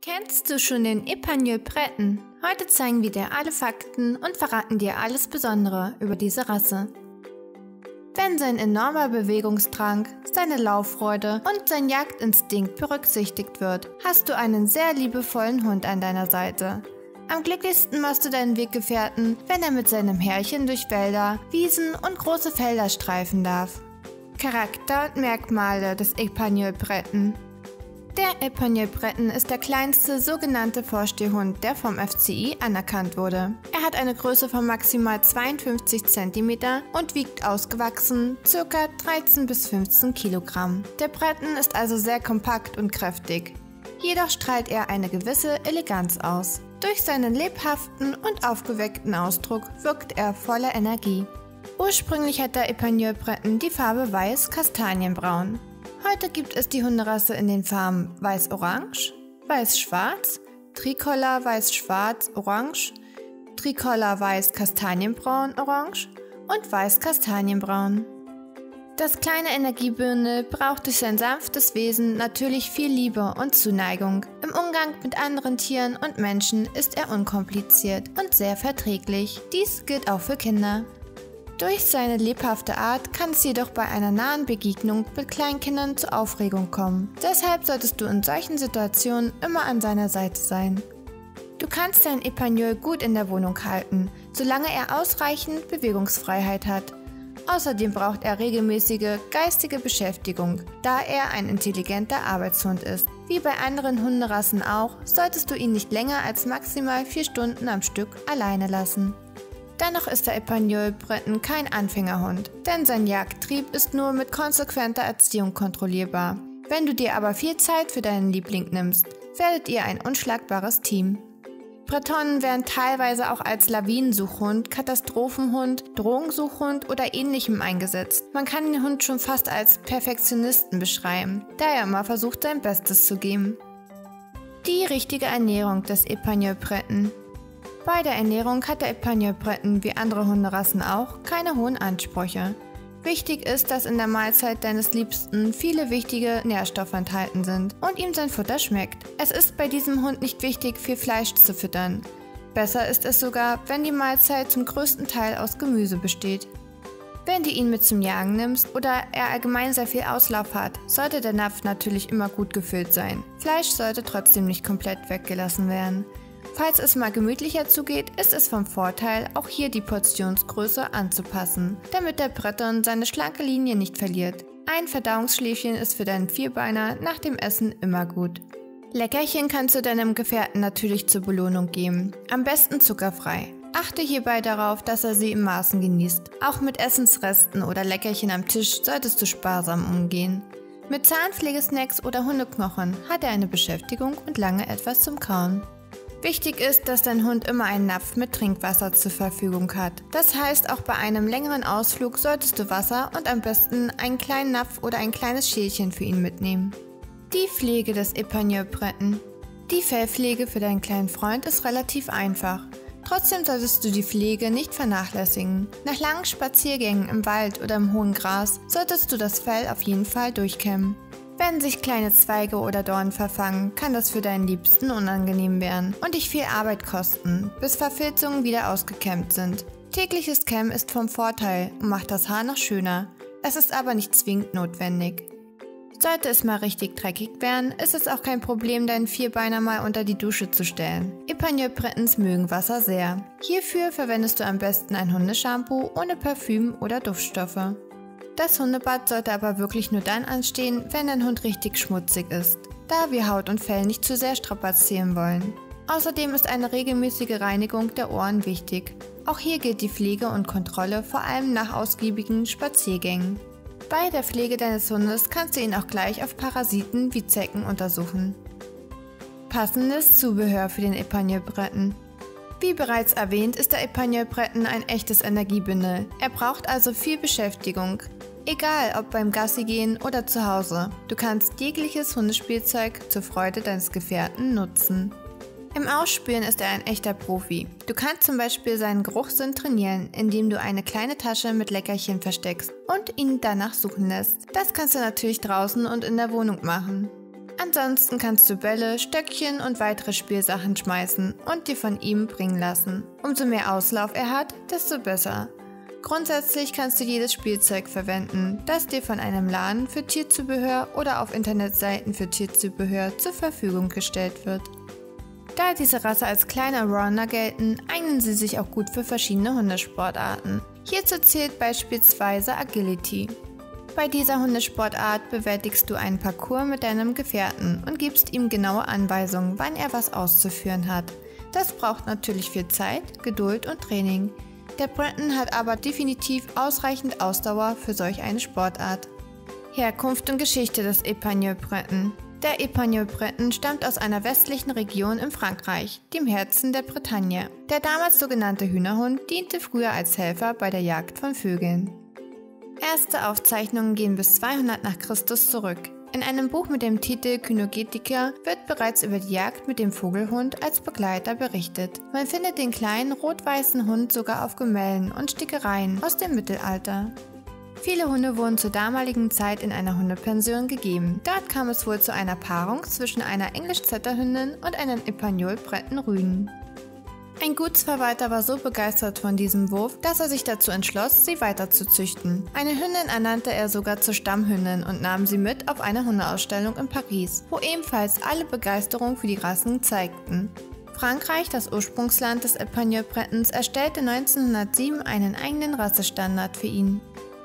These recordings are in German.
Kennst du schon den Epagneul Breton? Heute zeigen wir dir alle Fakten und verraten dir alles Besondere über diese Rasse. Wenn sein enormer Bewegungsdrang, seine Lauffreude und sein Jagdinstinkt berücksichtigt wird, hast du einen sehr liebevollen Hund an deiner Seite. Am glücklichsten machst du deinen Weggefährten, wenn er mit seinem Herrchen durch Wälder, Wiesen und große Felder streifen darf. Charakter und Merkmale des Epagneul Breton. Der Epagneul Breton ist der kleinste sogenannte Vorstehhund, der vom FCI anerkannt wurde. Er hat eine Größe von maximal 52 cm und wiegt ausgewachsen ca. 13 bis 15 Kilogramm. Der Breton ist also sehr kompakt und kräftig. Jedoch strahlt er eine gewisse Eleganz aus. Durch seinen lebhaften und aufgeweckten Ausdruck wirkt er voller Energie. Ursprünglich hat der Epagneul Breton die Farbe weiß-kastanienbraun. Heute gibt es die Hunderasse in den Farben weiß-orange, weiß-schwarz, Tricolor weiß-schwarz-orange, Tricolor weiß-kastanienbraun-orange und weiß-kastanienbraun. Das kleine Energiebündel braucht durch sein sanftes Wesen natürlich viel Liebe und Zuneigung. Im Umgang mit anderen Tieren und Menschen ist er unkompliziert und sehr verträglich. Dies gilt auch für Kinder. Durch seine lebhafte Art kann es jedoch bei einer nahen Begegnung mit Kleinkindern zu Aufregung kommen. Deshalb solltest du in solchen Situationen immer an seiner Seite sein. Du kannst deinen Epagneul gut in der Wohnung halten, solange er ausreichend Bewegungsfreiheit hat. Außerdem braucht er regelmäßige geistige Beschäftigung, da er ein intelligenter Arbeitshund ist. Wie bei anderen Hunderassen auch, solltest du ihn nicht länger als maximal 4 Stunden am Stück alleine lassen. Dennoch ist der Epagneul Breton kein Anfängerhund, denn sein Jagdtrieb ist nur mit konsequenter Erziehung kontrollierbar. Wenn du dir aber viel Zeit für deinen Liebling nimmst, werdet ihr ein unschlagbares Team. Bretonen werden teilweise auch als Lawinensuchhund, Katastrophenhund, Drogensuchhund oder ähnlichem eingesetzt. Man kann den Hund schon fast als Perfektionisten beschreiben, da er immer versucht, sein Bestes zu geben. Die richtige Ernährung des Epagneul Breton. Bei der Ernährung hat der Epagneul Breton wie andere Hunderassen auch keine hohen Ansprüche. Wichtig ist, dass in der Mahlzeit deines Liebsten viele wichtige Nährstoffe enthalten sind und ihm sein Futter schmeckt. Es ist bei diesem Hund nicht wichtig, viel Fleisch zu füttern. Besser ist es sogar, wenn die Mahlzeit zum größten Teil aus Gemüse besteht. Wenn du ihn mit zum Jagen nimmst oder er allgemein sehr viel Auslauf hat, sollte der Napf natürlich immer gut gefüllt sein. Fleisch sollte trotzdem nicht komplett weggelassen werden. Falls es mal gemütlicher zugeht, ist es vom Vorteil, auch hier die Portionsgröße anzupassen, damit der Breton seine schlanke Linie nicht verliert. Ein Verdauungsschläfchen ist für deinen Vierbeiner nach dem Essen immer gut. Leckerchen kannst du deinem Gefährten natürlich zur Belohnung geben, am besten zuckerfrei. Achte hierbei darauf, dass er sie in Maßen genießt. Auch mit Essensresten oder Leckerchen am Tisch solltest du sparsam umgehen. Mit Zahnpflegesnacks oder Hundeknochen hat er eine Beschäftigung und lange etwas zum Kauen. Wichtig ist, dass dein Hund immer einen Napf mit Trinkwasser zur Verfügung hat. Das heißt, auch bei einem längeren Ausflug solltest du Wasser und am besten einen kleinen Napf oder ein kleines Schälchen für ihn mitnehmen. Die Pflege des Epagneul Breton. Die Fellpflege für deinen kleinen Freund ist relativ einfach. Trotzdem solltest du die Pflege nicht vernachlässigen. Nach langen Spaziergängen im Wald oder im hohen Gras solltest du das Fell auf jeden Fall durchkämmen. Wenn sich kleine Zweige oder Dornen verfangen, kann das für deinen Liebsten unangenehm werden und dich viel Arbeit kosten, bis Verfilzungen wieder ausgekämmt sind. Tägliches Kämmen ist vom Vorteil und macht das Haar noch schöner. Es ist aber nicht zwingend notwendig. Sollte es mal richtig dreckig werden, ist es auch kein Problem, deinen Vierbeiner mal unter die Dusche zu stellen. Epagneul Bretons mögen Wasser sehr. Hierfür verwendest du am besten ein Hundeshampoo ohne Parfüm oder Duftstoffe. Das Hundebad sollte aber wirklich nur dann anstehen, wenn dein Hund richtig schmutzig ist, da wir Haut und Fell nicht zu sehr strapazieren wollen. Außerdem ist eine regelmäßige Reinigung der Ohren wichtig. Auch hier gilt die Pflege und Kontrolle vor allem nach ausgiebigen Spaziergängen. Bei der Pflege deines Hundes kannst du ihn auch gleich auf Parasiten wie Zecken untersuchen. Passendes Zubehör für den Epagneul Breton. Wie bereits erwähnt, ist der Epagneul Breton ein echtes Energiebündel. Er braucht also viel Beschäftigung. Egal ob beim Gassigehen oder zu Hause, du kannst jegliches Hundespielzeug zur Freude deines Gefährten nutzen. Im Ausspielen ist er ein echter Profi. Du kannst zum Beispiel seinen Geruchssinn trainieren, indem du eine kleine Tasche mit Leckerchen versteckst und ihn danach suchen lässt. Das kannst du natürlich draußen und in der Wohnung machen. Ansonsten kannst du Bälle, Stöckchen und weitere Spielsachen schmeißen und dir von ihm bringen lassen. Umso mehr Auslauf er hat, desto besser. Grundsätzlich kannst du jedes Spielzeug verwenden, das dir von einem Laden für Tierzubehör oder auf Internetseiten für Tierzubehör zur Verfügung gestellt wird. Da diese Rasse als kleiner Allrounder gelten, eignen sie sich auch gut für verschiedene Hundesportarten. Hierzu zählt beispielsweise Agility. Bei dieser Hundesportart bewältigst du einen Parcours mit deinem Gefährten und gibst ihm genaue Anweisungen, wann er was auszuführen hat. Das braucht natürlich viel Zeit, Geduld und Training. Der Breton hat aber definitiv ausreichend Ausdauer für solch eine Sportart. Herkunft und Geschichte des Épagneul Breton. Der Épagneul Breton stammt aus einer westlichen Region in Frankreich, dem Herzen der Bretagne. Der damals sogenannte Hühnerhund diente früher als Helfer bei der Jagd von Vögeln. Erste Aufzeichnungen gehen bis 200 nach Christus zurück. In einem Buch mit dem Titel Kynogetica wird bereits über die Jagd mit dem Vogelhund als Begleiter berichtet. Man findet den kleinen rot-weißen Hund sogar auf Gemälden und Stickereien aus dem Mittelalter. Viele Hunde wurden zur damaligen Zeit in einer Hundepension gegeben. Dort kam es wohl zu einer Paarung zwischen einer English-Setter-Hündin und einem Épagneul Breton Rüden. Ein Gutsverwalter war so begeistert von diesem Wurf, dass er sich dazu entschloss, sie weiter zu züchten. Eine Hündin ernannte er sogar zur Stammhündin und nahm sie mit auf eine Hundeausstellung in Paris, wo ebenfalls alle Begeisterung für die Rassen zeigten. Frankreich, das Ursprungsland des Épagneul Bretons, erstellte 1907 einen eigenen Rassestandard für ihn.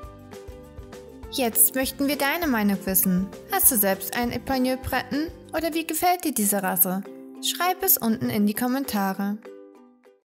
Jetzt möchten wir deine Meinung wissen. Hast du selbst einen Épagneul Breton oder wie gefällt dir diese Rasse? Schreib es unten in die Kommentare.